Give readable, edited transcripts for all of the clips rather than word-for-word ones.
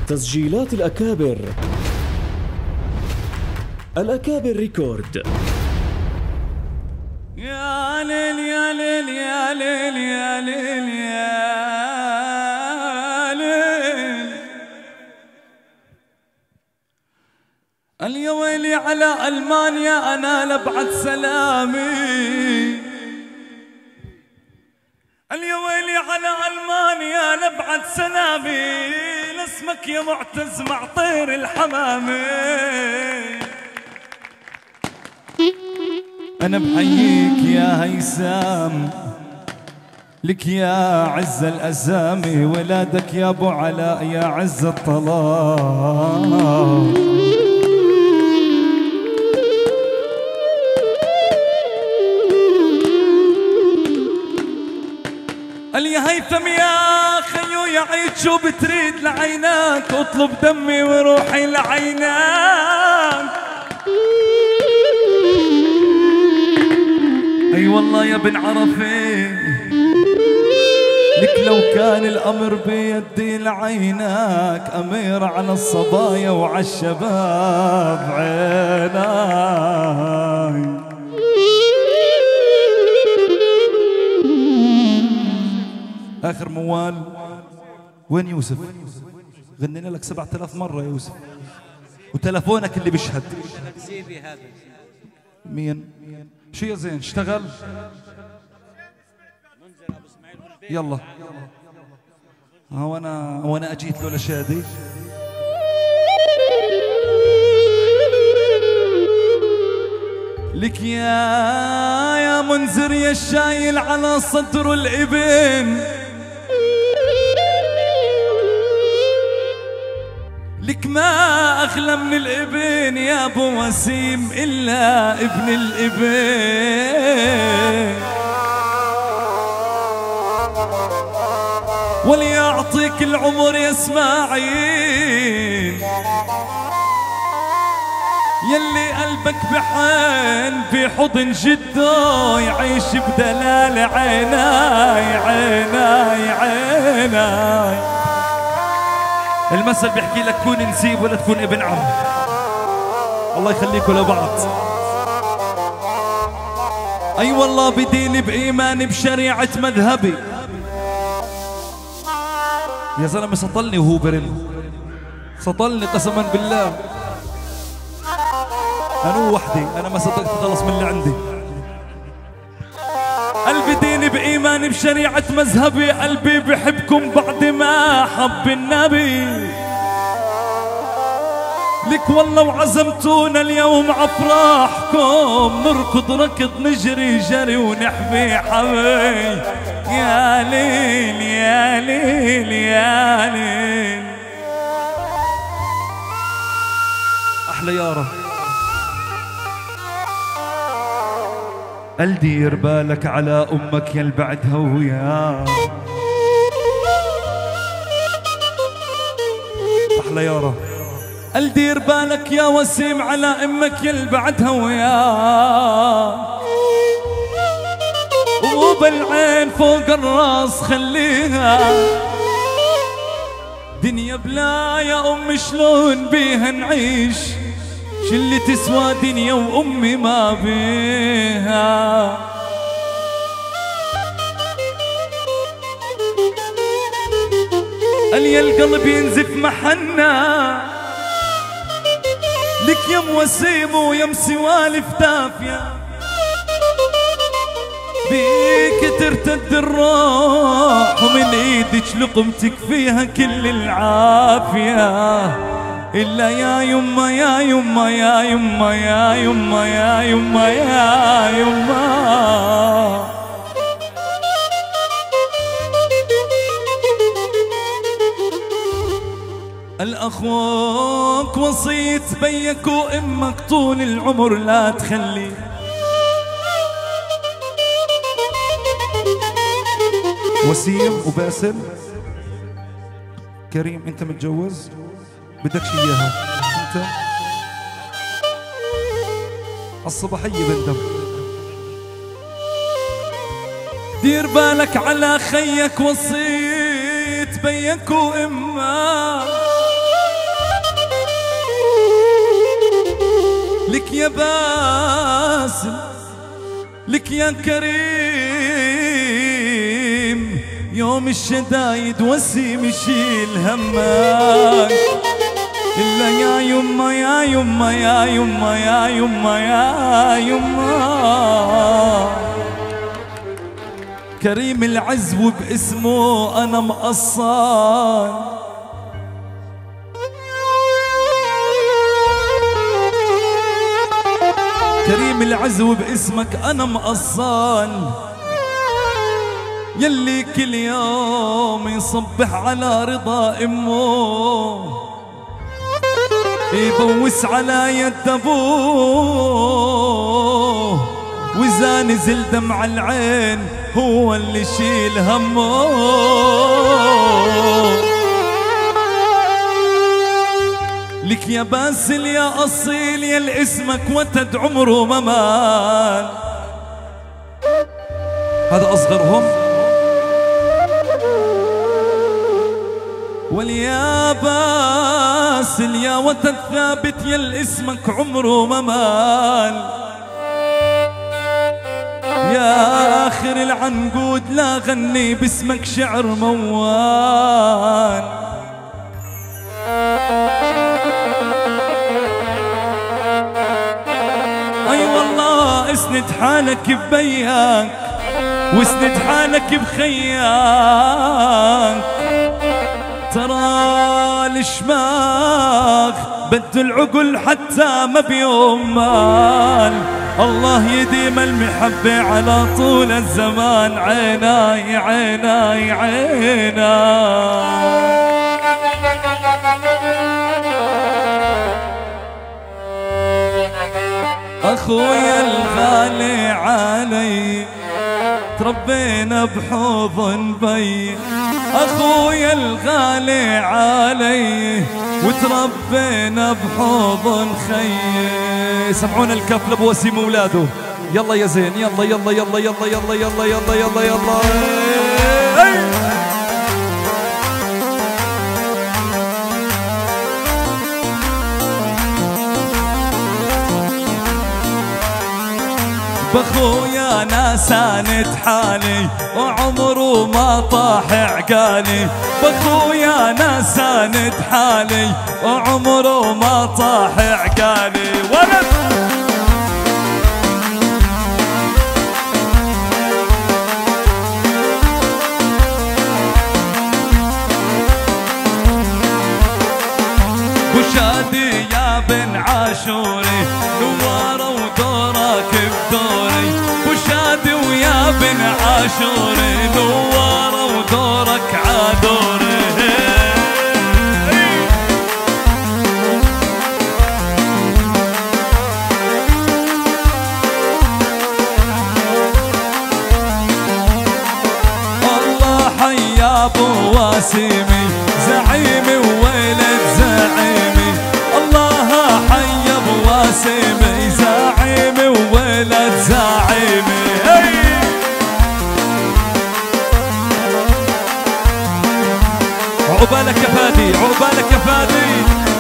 تسجيلات الأكابر. الأكابر ريكورد. يا ليل يا ليل يا ليل يا ليل يا ليل، اليا ويلي على ألمانيا أنا لبعت سلامي، اليا ويلي على ألمانيا لبعت سلامي، لاسمك يا معتز مع طير الحمامي. أنا بحييك يا هيثم، لك يا عز الأسامي، ولادك يا أبو علاء يا عز الطلال. يا هيثم يا خيو يا عيد شو بتريد لعيناك، اطلب دمي وروحي لعيناك. اي والله يا بن عرفه، لك لو كان الامر بيدي لعيناك، امير على الصبايا وعلى الشباب عيناي. آخر موال وين يوسف؟ غنينا لك 7000 مرة يا يوسف، وتلفونك اللي بيشهد. مين؟ شو يا زين اشتغل؟ يلا وانا اجيت له لشادي. لك يا منذر يا الشايل على صدر الابن، لك ما أغلى من الابن يا أبو وسيم إلا ابن الابن، وليعطيك العمر يا اسماعيل، يلي قلبك بحن في حضن جده، يعيش بدلال عيناي عيناي عيناي. المثل بيحكي لك كون نسيب ولا تكون ابن عم. الله يخليكم لبعض. اي والله بديني بايماني بشريعة مذهبي. يا زلمة سطلني وهو برن، سطلني قسما بالله. انا وحدي، انا ما صدقت خلص من اللي عندي. قلبي ديني بإيماني بشريعة مذهبي، قلبي بحبكم بعد ما حب النبي. لك والله وعزمتونا اليوم عفراحكم، نركض ركض نجري جري ونحبي حبي. يا ليل يا ليل يا ليل. أحلى يارا. قال دير بالك على أمك يا البعدها وياه. أحلى يارا. قال دير بالك يا وسيم على أمك يا البعدها وياه، وبالعين فوق الراس خليها. دنيا بلا يا أم شلون بيها نعيش، شلي تسوى دنيا وأمي ما بيها. اليا القلب ينزف محنا، لك يم وسيم ويم سوالف دافية، بيك ترتد الروح ومن ايدك لقمتك فيها كل العافية. إلا يا يما يا يما يا يما يا يما يا يما يا يما. الأخوك وصية بيك وإمك طول العمر لا تخلي. وسيم وباسل كريم، أنت متجوز؟ بدكش إياها أنت؟ الصباحية بندم. دير بالك على خيك وصيت بيك وإمك، لك يا باسل لك يا كريم، يوم الشدايد وسيم يشيل همك. إلا يا يما يا يما يا يما يا يما يا يما، كريم العز وباسمه أنا مقصر. كريم العز وباسمك أنا مقصر، يلي كل يوم يصبح على رضا امه، يبوس على يد ابوه، واذا نزل دمع العين هو اللي يشيل همه. لك يا باسل يا اصيل يا اسمك وتد عمره ما مال. هذا اصغرهم. واليا باسل يا وتد ثابت يا اسمك عمره ما مال. يا آخر العنقود لا غني باسمك شعر موال. أي والله اسند حالك ببياك واسند حالك بخياك، ترى الشماغ بد العقل حتى ما بيوم مال. الله يديم المحبة على طول الزمان، عيناي عيناي عيناي. أخويا الغالي علي تربينا بحضن بي، أخويا الغالي علي وتربينا بحضن خي. سمعونا الكف لابو وسيم وولاده. يلا يا زين يلا يلا يلا يلا يلا يلا يلا يلا يلا. بخويا ناساند حالي وعمره ما طاح عقالي، بخويا ناساند حالي وعمره ما طاح عقالي. ولد وشادي يا بن عاشوري نواره ودورك بدوري، وشادي ويا بن عاشوري نواره ودورك عادوري. الله حيا ابو واسيمي زعيمي وولد زعيمي، الله حيا ابو واسيمي زعيمي وولد زعيمي. عقبالك يا فادي عقبالك يا فادي.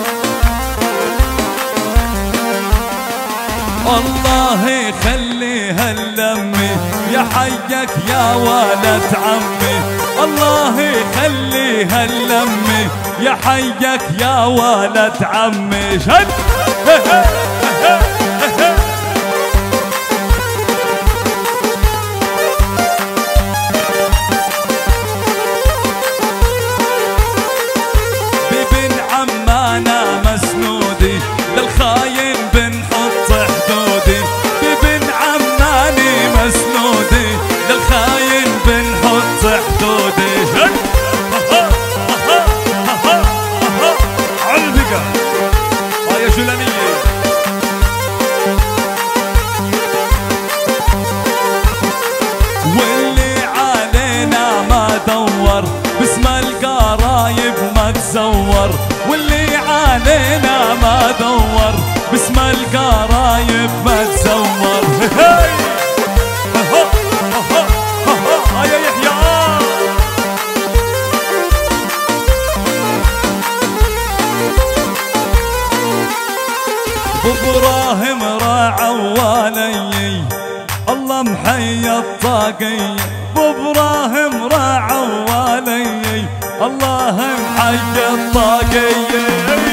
الله يخلي هاللمي يا حيك يا ولد عمي، الله يخلي هاللمي يا حيك يا ولد عمي. شد ببن عمانا مسنودي للخاين بنحط حدودي، ببن عماني مسنودي للخاين بنحط حدودي. عالبقى يا جولانية. واللي علينا ما دور باسم القرايب ما تزور، واللي علينا ما دور باسم القرايب ما تزور. يا يحيى بابو ابراهيم راعوالي الله محيي الطاقية، ابراهيم راعوالي الله محيي الطاقية.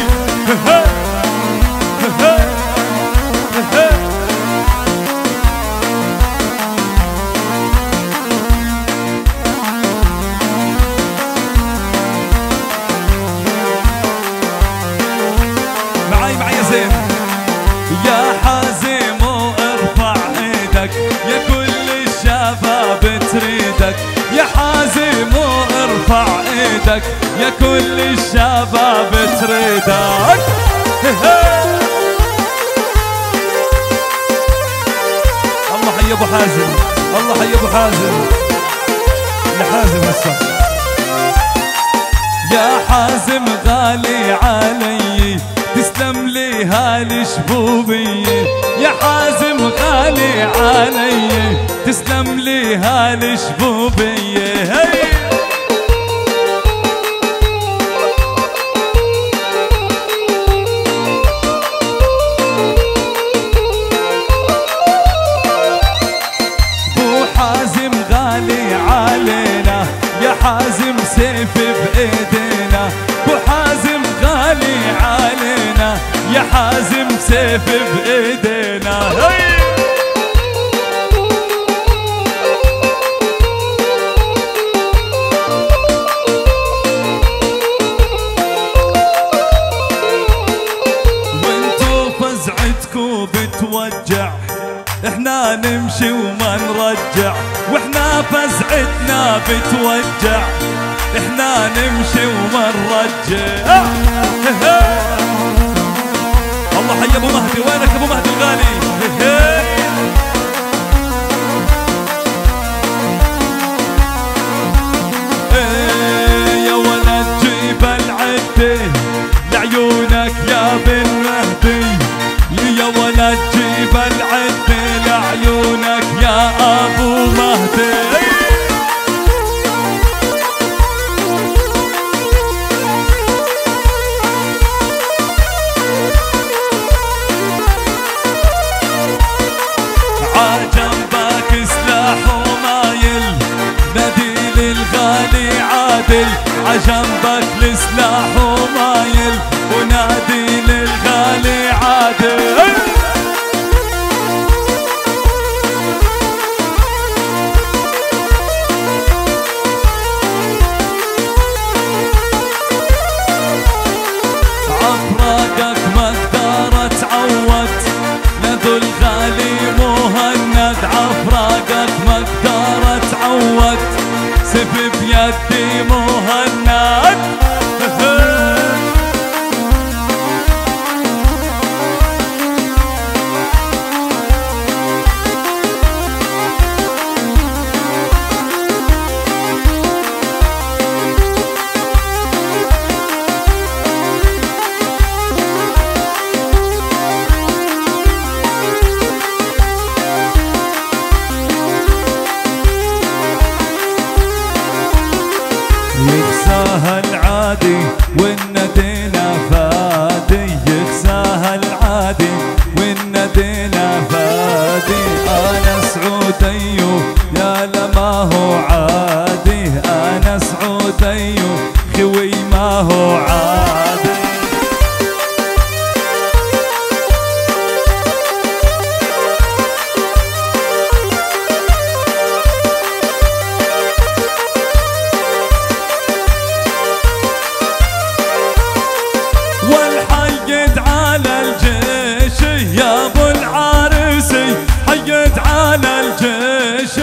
معي يا زين. يا حازم ارفع ايدك يا كل الشباب تريدك، يا حازم ارفع ايدك يا كل الشباب تريدك. الله حي ابو حازم، الله حي ابو حازم، يا حازم هسه. يا حازم غالي علي تسلم لي هالشبوبية، يا حازم غالي علي تسلم لي هالشبوبية. بو حازم غالي علينا، يا حازم سيف بايدينا، بو حازم غالي علينا يا حازم سيف بايدينا. وانتو فزعتكو بتوجع احنا نمشي وما نرجع، واحنا فزعتنا بتوجع احنا نمشي وما نرجع. الله حي ابو مهدي، وينك ابو مهدي الغالي؟ يا ولد جيب العدي لعيونك يا بن مهدي، يا ولد جيب العدي لعيونك يا ابو مهدي. عجنبك سلاح ومايل نادي للغالي عادل، عجنبك السلاح ومايل ونادي للغالي عادل. عفراقك ما اقدر اتعود نادوا الغالي مهند، عفراقك ما اقدر اتعود سيف بيدي مهند. يخساها العادي والندينا فادي، يخساها العادي والندينا فادي. انا سعودي يا لما هو عادي، انا سعودي خوي ما هو عادي. والحيد على الجيش يا ابو العارسي، حيد على الجيش.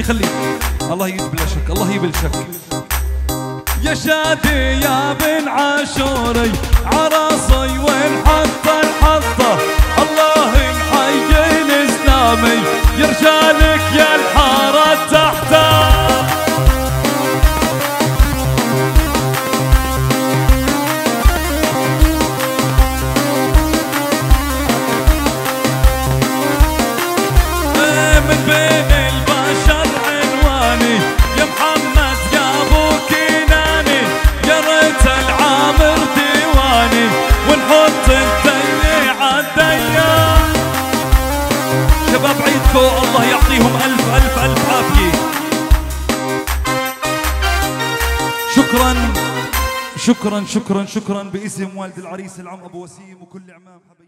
خليه الله يبلا شك، الله يبلا شك. يا شادي يا بن عاشوري عراصي ونحط الحطة، الله محيي الاسلامي يرجالك يا الحارة تحته. من بين البشر عنواني يا محمد يا ابو كناني، يا ريت العامر ديواني ونحط الدنيا عالديان. شباب عيدكم الله يعطيهم الف الف الف عافيه. شكرا شكرا شكرا شكرا باسم والد العريس العم ابو وسيم وكل عمام حبيبي.